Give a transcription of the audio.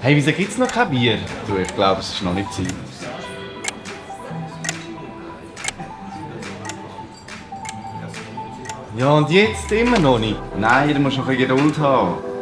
Hey, wieso gibt's noch kein Bier? Du, ich glaube, es ist noch nicht Zeit. Ja, und jetzt immer noch nicht? Nein, du musst noch ein bisschen Geduld haben.